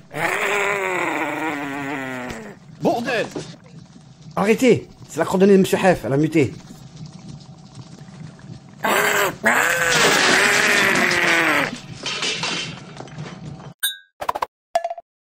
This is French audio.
Bordel! Arrêtez! C'est la coordonnée de Monsieur Hef, elle a muté.